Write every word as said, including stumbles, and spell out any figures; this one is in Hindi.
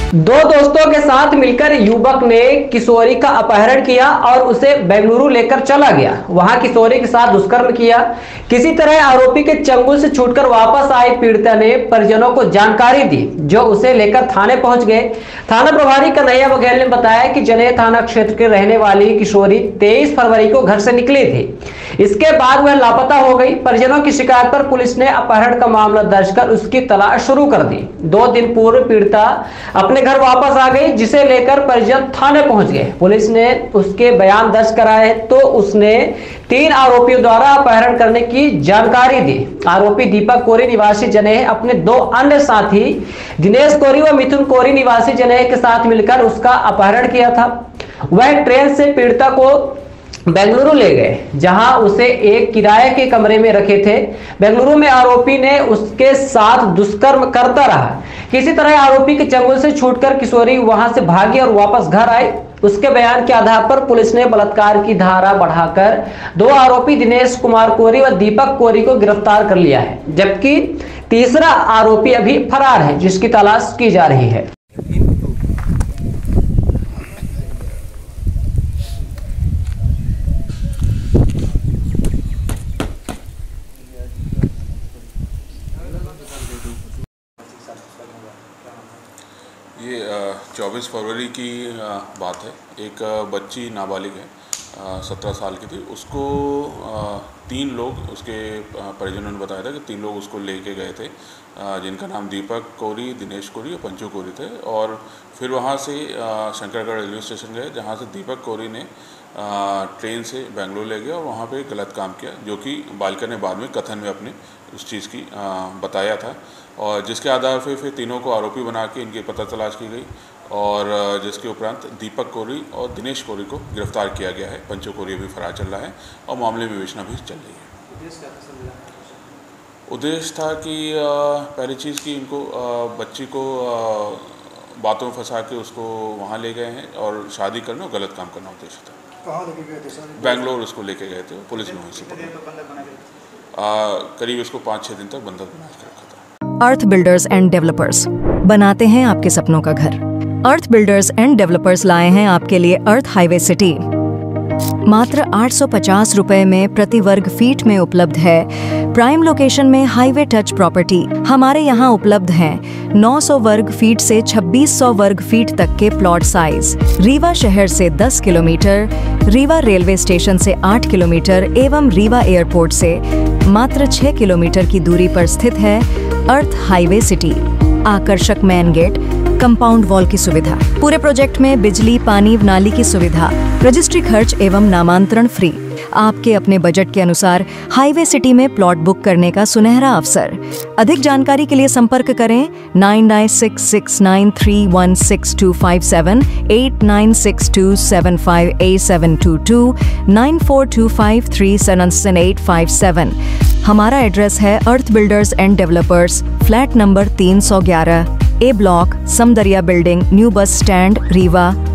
दो दोस्तों के साथ मिलकर युवक ने किशोरी का अपहरण किया और उसे बेंगलुरु लेकर चला गया। वहां किशोरी के साथ दुष्कर्म किया। किसी तरह आरोपी के चंगुल से छूटकर वापस आई पीड़िता ने परिजनों को जानकारी दी, जो उसे लेकर थाने पहुंच गए। थाना प्रभारी कन्हैया बघेल ने बताया कि जनेह थाना क्षेत्र के रहने वाली किशोरी तेईस फरवरी को घर से निकली थी। इसके बाद वह लापता हो गई। परिजनों की शिकायत पर पुलिस ने अपहरण का मामला दर्ज कर उसकी तलाश शुरू कर दी। दो दिन पूर्व पीड़िता अपने घर वापस आ गई, जिसे लेकर परिजन थाने पहुंच गए। पुलिस ने उसके बयान दर्ज कराए तो उसने तीन आरोपियों द्वारा अपहरण करने की जानकारी दी। आरोपी दीपक कोरी निवासी जनेह अपने दो अन्य साथी दिनेश कोरी व मिथुन कोरी निवासी जनेह के साथ मिलकर उसका अपहरण किया था। वह ट्रेन से पीड़िता को बेंगलुरु ले गए, जहां उसे एक किराए के कमरे में रखे थे। बेंगलुरु में आरोपी ने उसके साथ दुष्कर्म करता रहा। किसी तरह आरोपी के चंगुल से छूटकर किशोरी वहां से भागी और वापस घर आई। उसके बयान के आधार पर पुलिस ने बलात्कार की धारा बढ़ाकर दो आरोपी दिनेश कुमार कोरी व दीपक कोरी को गिरफ्तार कर लिया है, जबकि तीसरा आरोपी अभी फरार है, जिसकी तलाश की जा रही है। ये चौबीस फरवरी की बात है। एक बच्ची नाबालिग है, सत्रह साल की थी। उसको तीन लोग, उसके परिजनों ने बताया था कि तीन लोग उसको लेके गए थे, जिनका नाम दीपक कोरी, दिनेश कोरी और पंचू कोरी थे। और फिर वहाँ से शंकरगढ़ रेलवे स्टेशन गए, जहाँ से दीपक कोरी ने ट्रेन से बेंगलुरु ले गया और वहाँ पे गलत काम किया, जो कि बालिका ने बाद में कथन में अपने उस चीज़ की बताया था। और जिसके आधार पे फिर तीनों को आरोपी बना के इनकी पता तलाश की गई और जिसके उपरांत दीपक कोरी और दिनेश कोरी को गिरफ्तार किया गया है। पंचू कोरी भी फरार चल रहा है और मामले में विवेचना भी चल रही है। उद्देश्य था कि पहली चीज़ कि इनको बच्ची को बातों में फंसा के उसको वहाँ ले गए हैं और शादी करना और गलत काम करना उद्देश्य था। कहाँ लेके गए थे सर? बेंगलोर उसको लेके गए थे, पुलिस ने वहीं से पकड़ा। करीब इसको पाँच छः दिन तक बंधक बना के रखा था। अर्थ बिल्डर्स एंड डेवलपर्स बनाते हैं आपके सपनों का घर। अर्थ बिल्डर्स एंड डेवलपर्स लाए हैं आपके लिए अर्थ हाईवे सिटी। मात्र आठ सौ पचास रुपए में प्रति वर्ग फीट में उपलब्ध है। प्राइम लोकेशन में हाईवे टच प्रॉपर्टी हमारे यहाँ उपलब्ध हैं। नौ सौ वर्ग फीट से छब्बीस सौ वर्ग फीट तक के प्लॉट साइज। रीवा शहर से दस किलोमीटर, रीवा रेलवे स्टेशन से आठ किलोमीटर एवं रीवा एयरपोर्ट से मात्र छह किलोमीटर की दूरी पर स्थित है अर्थ हाईवे सिटी। आकर्षक मेन गेट, कंपाउंड वॉल की सुविधा, पूरे प्रोजेक्ट में बिजली, पानी, नाली की सुविधा, रजिस्ट्री खर्च एवं नामांतरण फ्री। आपके अपने बजट के अनुसार हाईवे सिटी में प्लॉट बुक करने का सुनहरा अवसर। अधिक जानकारी के लिए संपर्क करें nine nine six six nine three one six two five seven, eight nine six two seven five eight seven two two, nine four two five three seven eight five seven. हमारा एड्रेस है Earth builders and developers, flat number तीन सौ ग्यारह, A block, Samdariya building, new bus stand, Rewa.